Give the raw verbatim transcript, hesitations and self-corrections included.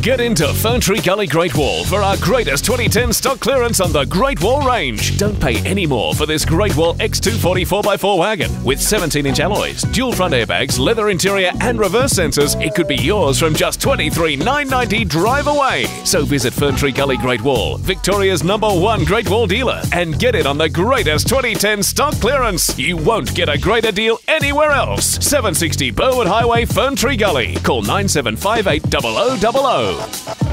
Get into Ferntree Gully Great Wall for our greatest twenty ten stock clearance on the Great Wall range. Don't pay any more for this Great Wall X two forty four by four wagon. With seventeen inch alloys, dual front airbags, leather interior and reverse sensors, it could be yours from just twenty-three thousand nine hundred ninety drive away. So visit Ferntree Gully Great Wall, Victoria's number one Great Wall dealer, and get it on the greatest twenty ten stock clearance. You won't get a greater deal anywhere else. seven sixty Burwood Highway, Ferntree Gully. Call nine seven five eight zero zero zero zero.